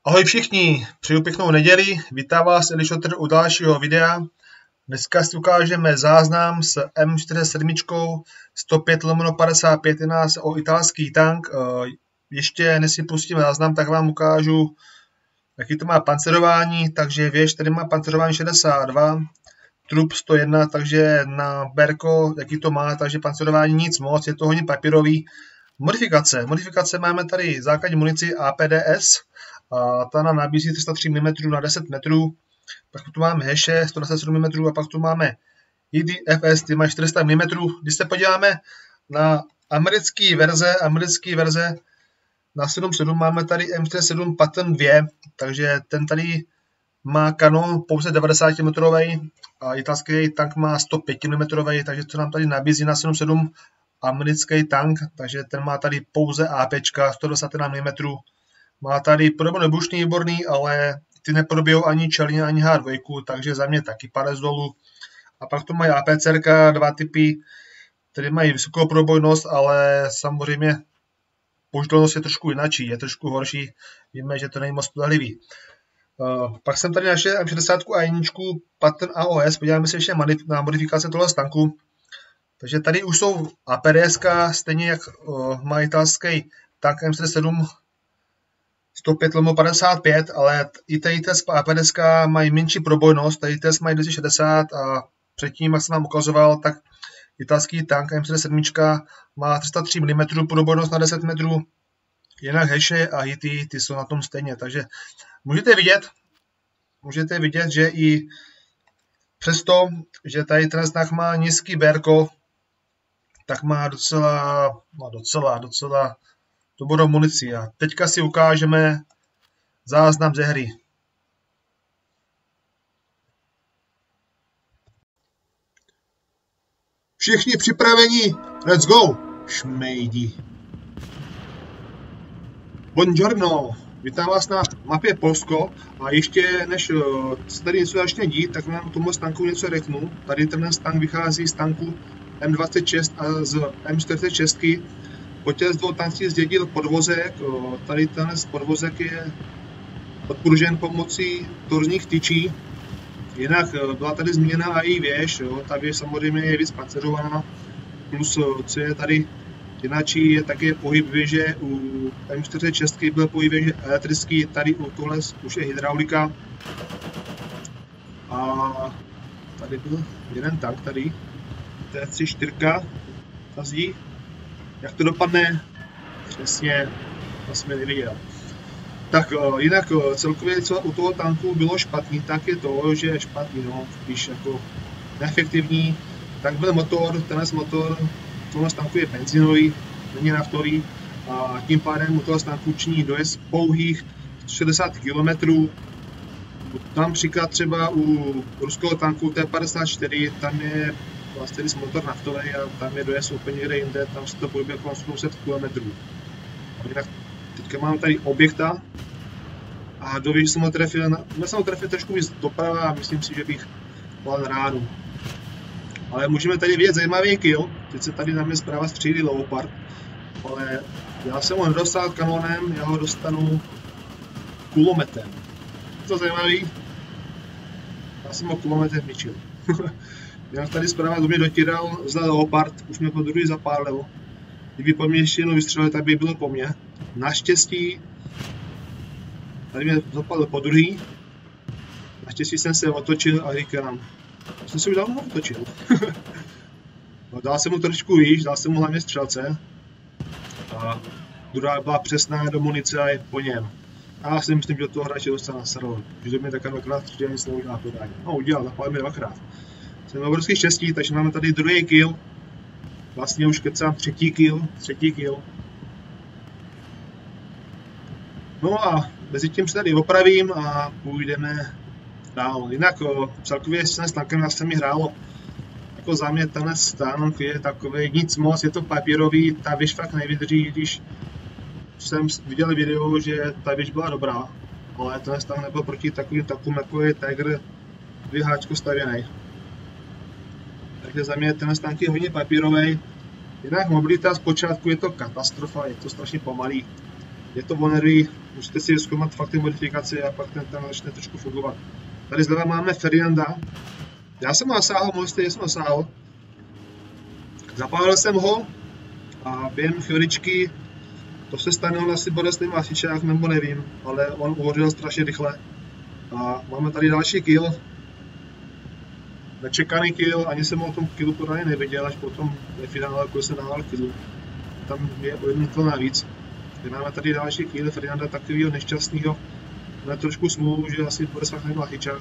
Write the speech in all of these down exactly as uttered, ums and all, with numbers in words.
Ahoj všichni, přeju pěknou neděli, vítám vás Elišotr u dalšího videa. Dneska si ukážeme záznam s M čtyřicet sedm sto pět lomeno padesát pět, jedná se o italský tank. Ještě než si pustím záznam, tak vám ukážu, jaký to má pancerování. Takže věž tady má pancerování šedesát dva, trup sto jedna, takže na berko, jaký to má, takže pancerování nic moc, je to hodně papírový. Modifikace. Modifikace máme tady základní munici A P D S, a ta nám nabízí tři sta tři milimetrů na deset metrů, pak tu máme Heše sto dvacet sedm milimetrů a pak tu máme I D F S, ty mají čtyři sta milimetrů. Když se podíváme na americké verze, americké verze na sedm sedm máme tady M čtyřicet sedm Patton dva, takže ten tady má kanon pouze devadesát milimetrů a italský tank má sto pět milimetrů, takže co nám tady nabízí na sedm sedm americký tank, takže ten má tady pouze A P sto dvacet jedna milimetrů. Má tady podobně bušný výborný, ale ty nepodobijou ani čelně, ani H dva, takže za mě taky palec dolů. A pak tu mají A P C R, dva typy, které mají vysokou probojnost, ale samozřejmě použitelnost je trošku jinačí, je trošku horší, víme, že to není moc spolehlivý. Uh, pak jsem tady našel M šedesát a jedna Patton A O S, podíváme se ještě na modifikace tohle tanku. Takže tady už jsou A P D S, stejně jak uh, má italský tank M čtyřicet sedm sto pět lomeno padesát pět, ale i tady A P D S mají menší probojnost, tady test mají dvě stě šedesát a předtím, jak jsem vám ukazoval, tak italský tank M čtyřicet sedm má tři sta tři milimetrů probojnost na deset metrů, jinak Heše a Hity, ty jsou na tom stejně, takže můžete vidět, můžete vidět, že i přesto, že tady ten tank má nízký berko, tak má docela, má docela, docela dobrou munici. A teďka si ukážeme záznam ze hry. Všichni připraveni? Let's go! Šmejdi. Buongiorno. Vítám vás na mapě Polsko a ještě než se tady něco začne dít, tak vám tomu tanku něco řeknu. Tady ten tank vychází z tanku M dvacet šest a z M čtyřicet šest. Po těch dvou tancích zdědil podvozek, tady ten podvozek je podpružen pomocí torzních tyčí. Jinak byla tady změněna i její věž, jo. Ta věž samozřejmě je víc pancerovaná, plus co je tady jináčí je také pohyb věže, u M čtyřicet šest byl pohyb věže elektrický, tady u tohle už je hydraulika. A tady byl jeden tank tady, T třicet čtyři, ta zdí. Jak to dopadne, přesně, to jsme neviděl. Tak jinak celkově co u toho tanku bylo špatný, tak je to, že je špatný, no, spíš jako neefektivní. Tak byl motor, tenhle motor, tohle tanku je benzínový, není naftový a tím pádem u toho tanku činí dojezd pouhých šedesát kilometrů. Tam příklad třeba u ruského tanku T padesát čtyři, tam je vlastně motor naftový a tam je dojezd úplně někde jinde, tam se to pohybuje kolem sedm set kilometrů. Teďka mám tady objekta a do výš jsem ho trefil, na, jsem ho trefil trošku víc doprava a myslím si, že bych dal ránu. Ale můžeme tady vidět zajímavý kill, teď se tady na mě zprava střílí Leopard, ale já jsem ho nedostal kanonem, já ho dostanu kulometem. To zajímavý, já jsem ho kulometem zničil. Já tady zprava do mě dotíral za Leopard, už mě po druhý zapálil. Kdyby po mě ještě jednou vystřelil, tak by bylo po mně. Naštěstí, tady mě zapálil po druhý. Naštěstí jsem se otočil a říkám, jsem se už dávno otočil. No, dal jsem mu trošku výš, dal jsem mu hlavně střelce. A druhá byla přesná do munice a je po něm. A já si myslím, že toho hráče dostal na server, že do mě takhle dvakrát střílel, nic neudělá podání. No udělal, zapálil mě dvakrát. Jsem obrovský štěstí, takže máme tady druhý kill. Vlastně už kecám třetí kill, třetí kill. No a mezi tím se tady opravím a půjdeme dál. Jinak celkově s tankem se mi hrálo. Jako za mě tenhle tank je takový nic moc, je to papírový, ta věž fakt nevydrží, když jsem viděl video, že ta věž byla dobrá. Ale tenhle tank nebyl proti takovým takům, jako je Tiger dvě háčko stavěný. Takže za mě ten tank je hodně papírový. Jinak mobilita zpočátku je to katastrofa, je to strašně pomalý. je to onervý, musíte si zkoumat fakt ty modifikace a pak ten tam začne trošku fungovat. Tady zleva máme Ferdinanda. Já jsem ho nasáhl, mohl jste, že jsem ho nasáhl. Zapálil jsem ho a během chviličky, to se stane, on asi bude s tím hasičák, nebo nevím, ale on uhořel strašně rychle. A máme tady další kill. Nečekaný kill, ani jsem o tom killu pořádně nevěděl, až potom ve finále, jako jsem dával killu. Tam je o jednu kill navíc. Máme tady další kill Ferdinanda takového nešťastného. Máme trošku smůlu, že asi bude s fakt hasičák.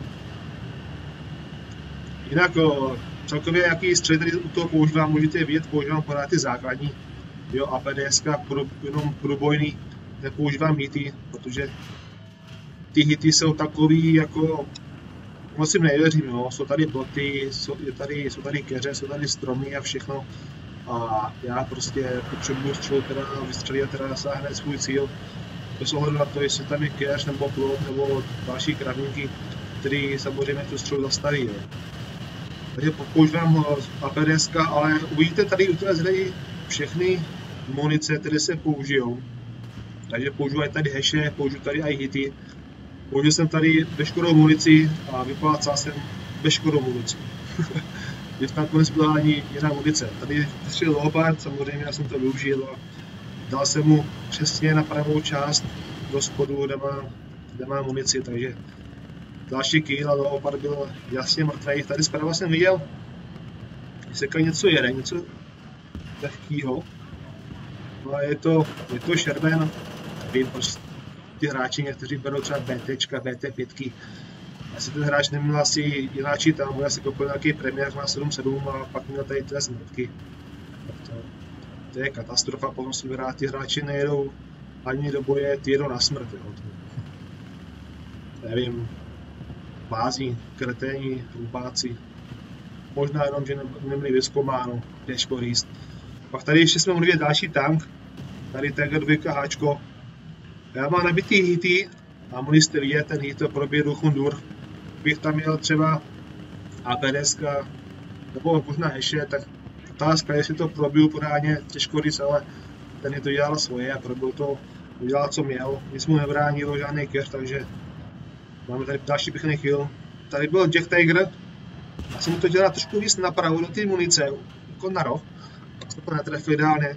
Jinak o, celkově jaký střely tady u toho používám, můžete vidět, používám pořád ty základní. Jo, A P D S ka, pro, jenom průbojný, nepoužívám hity, protože ty hity jsou takový jako, moc jim nevěřím, jo. Jsou tady ploty, jsou, je tady, jsou tady keře, jsou tady stromy a všechno. A já prostě potřebuji střelu, která vystřelí a teda dosáhne svůj cíl. Bez ohledu na to, jestli tam je keř nebo plot nebo další kravníky, který samozřejmě tu střelu zastaví. Jo. Takže používám A P D S ka, ale uvidíte tady u té zhledy všechny munice, které se použijou. Takže používají tady heše, použiju tady i hity. Použil jsem tady veškerou munici a vyplácal jsem veškerou munici. Když tam konec byla ani jiná munice. Tady vystřelil Leopard, samozřejmě já jsem to využil a dal jsem mu přesně na pravou část do spodu, kde má, kde má munici, takže další kill a Leopard byl jasně mrtvý. Tady zprava jsem viděl, jestli něco jede, něco lehkýho. No a je to, je to Sherman, vím, prostě ty hráči někteří berou třeba BTčka, B T pět. Asi ten hráč neměl asi jináčí tam, on asi koupil nějaký premiér na sedm sedm a pak měl tady ty smrtky. To, to je katastrofa, potom si vyhrát, ty hráči nejedou ani do boje, ty jedou na smrt. Jo. Nevím, bází, kreténi, hlupáci. Možná jenom, že neměli vyzkoumáno, těžko říct. Pak tady ještě jsme mohli další tank, tady Tiger dva háčko. Já mám nabitý hity a mohli jste vidět, ten hit to proběh do Chundur. Bych tam měl třeba A P D S ka, nebo možná heše, tak otázka, jestli to probiju pořádně, těžko říct, ale ten je to dělal svoje a probil to, udělal co měl. Nic mu nebránilo žádný keř, takže máme tady další pěkný kill. Tady byl Jack Tiger, já jsem mu to dělal trošku víc napravo do té munice, jako na roh. Tak se to netrefil ideálně.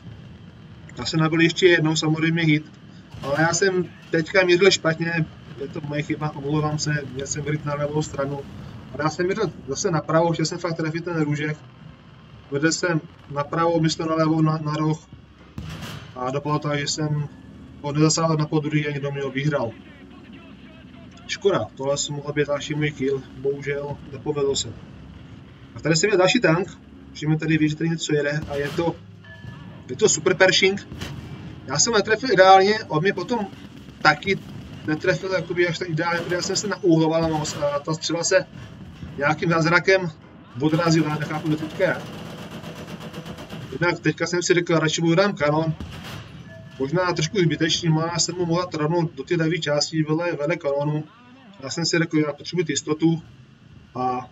Já jsem nabil ještě jednou samozřejmě hit, ale já jsem teďka měřil špatně, je to moje chyba, omlouvám se, měl jsem vyrit na levou stranu. A já jsem měřil zase napravo, že jsem fakt trefil ten růžek. Vedl jsem napravo, místo na levou na, na roh. A dopadlo tak, že jsem ho nezasáhl na podruhý a někdo mě ho vyhrál. Škoda, tohle jsem mohl být další můj kill, bohužel nepovedl se. A tady jsem měl další tank, můžeme tady vidět, že tady něco jede a je to, je to Super Pershing. Já jsem netrefil ideálně, on mě potom taky netrefil jakoby až tak ideálně, protože já jsem se naúhloval na nos a ta střela se nějakým zázrakem odrazila, nechápu do teďka. Jednak teďka jsem si řekl, radši budu dám kanon. Možná trošku zbytečný, má jsem mu mohla trávnout do té levé části vedle, vedle kanonu. Já jsem si řekl, já potřebuji jistotu a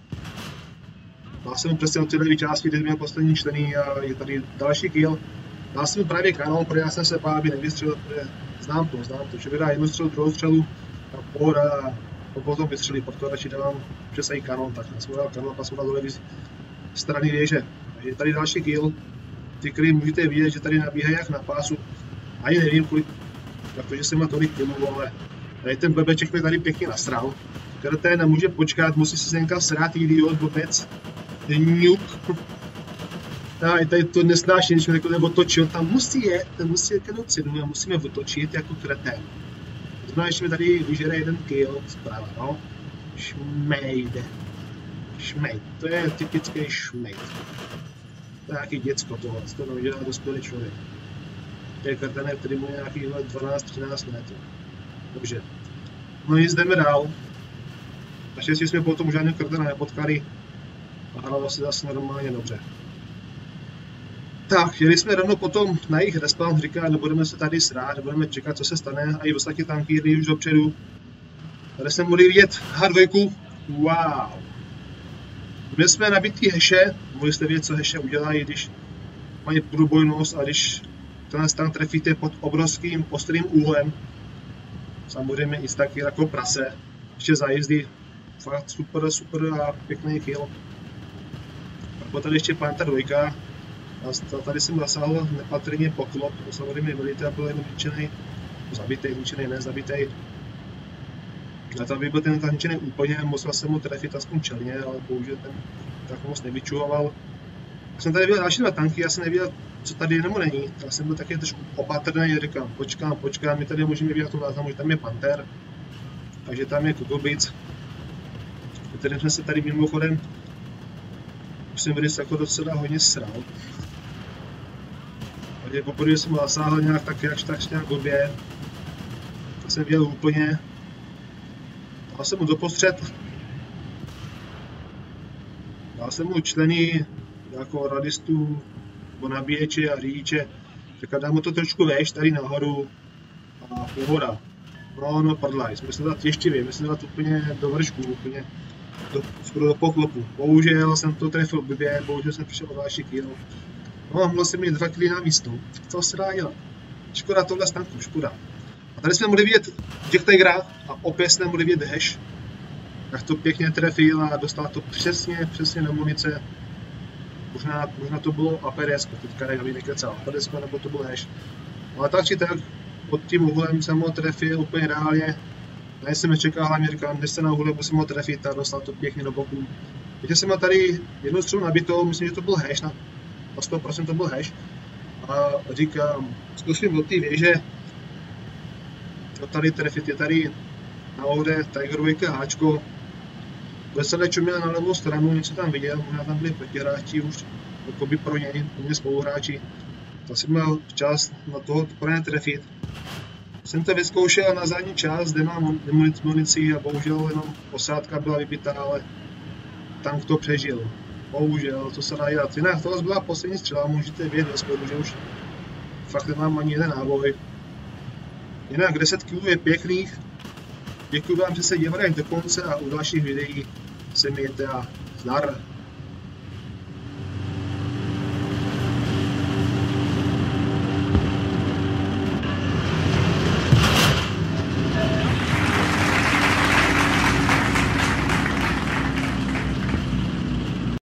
dal jsem mu přesně do té levé části, kde měl poslední čtený a je tady další kill. Dal jsem mu právě kanon, protože já jsem se bál, aby nevystřelil, protože znám to, znám to, že vydá jednu střelu, druhou střelu a pohoda a potom vystřelí, proto radši dávám přes i kanon, tak já jsem dal kanon a jsem dal do levé strany věže. Takže je tady další kill, ty, který můžete vidět, že tady nabíhají jak na pásu. Ani nevím kolik, protože jsem má tolik killů, ale tady ten blbeček mě tady pěkně nasral. Který nemůže počkat, musí si se někam srát idiot, blbec. Ňuk. No, tady to nesnáší, když mi řekl, nebo točil, tam musí jet, tam musí jet jednou cenu a musíme otočit jako kretén. Znamená, ještě mi tady vyžere jeden kill, zpráva, no. Šmejd. Šmejd, to je typický šmejd. To je nějaký děcko tohle, to neudělá dospělý člověk. To je kretének, který mu je nějaký dvanáct třináct let. Dobře. No nic, jdeme dál. Naštěstí jsme potom žádného kreténa nepotkali a hralo se zase normálně dobře. Tak, jeli jsme rovnou potom na jejich respawn, říká, nebudeme se tady srát, budeme čekat, co se stane, a i ostatní tanky jeli už dopředu. Tady jsme mohli vidět H dva, wow. My jsme nabitý heše, mohli jste vidět, co heše udělají, když mají průbojnost a když tenhle stan trefíte pod obrovským ostrým úhlem. Samozřejmě i taky jako prase. Ještě za jízdy. Fakt super, super a pěkný kill. A tady ještě Panther dva. A tady jsem zasáhl nepatrně poklop. To samozřejmě velitel byl jenom ničený. Zabitej, ničený, nezabitej. A tam by byl ten ničený úplně, musel jsem mu trefit aspoň čelně, ale bohužel ten tak moc nevyčuhoval. Já jsem tady viděl další dva tanky, já jsem nevěděl, co tady je nebo není. Já jsem byl taky trošku opatrný, říkám, počkám, počkám, my tady můžeme vidět tu záznamu, že tam je Panther. Takže tam je Kukubic. Kterým jsme se tady mimochodem, musím říct, jako docela hodně sral. Takže poprvé jsem ho zasáhl nějak tak, jakž tak nějak blbě. To jsem viděl úplně. Dal jsem mu dopostřed. Dal jsem mu členy jako radistů, nebo nabíječe a řidiče. Tak dám mu to trošku veš tady nahoru a pohoda. No, no, padla. Jsme se dát ještě vím, jsme se dát úplně do vršku, úplně do, skoro do poklopu. Bohužel jsem to trefil blbě, bohužel jsem přišel o další kill. No, mohl jsem mít dva killy na místo. Co se dá dělat? Škoda tohle stanku, škoda. A tady jsme mohli vidět v těch hrách a opět jsme mohli vidět hash. Tak to pěkně trefil a dostal to přesně, přesně na munice. Možná, možná to bylo A P D S, teďka nevím, nekecal, A P D S nebo to byl hash. Ale tak či tak, pod tím uhlem jsem ho trefil úplně reálně. Já jsem nečekal, hlavně říkám, když se na uhle musím ho trefit a dostal to pěkně do boku. Víte, jsem měl tady jednu střelu nabitou, myslím, že to byl hash, na sto procent to byl hash. A říkám, zkusím od té věže to tady trefit, je tady nahoře Tiger dva háčko. Veselé čuměl na levou stranu, něco tam viděl, možná tam byli protihráči už, jako by pro něj, pro mě spoluhráči. To jsem měl čas na toho pro ně trefit. Jsem to vyzkoušel na zadní část, kde mám munici a bohužel jenom posádka byla vybitá, ale tank to přežil. Bohužel, co se dá dělat. Jinak tohle byla poslední střela, můžete vědět ve spodu, že už fakt nemám ani jeden náboj. Jinak deset kilů je pěkných. Děkuji vám, že se dívali do konce a u dalších videí se mějte a zdar.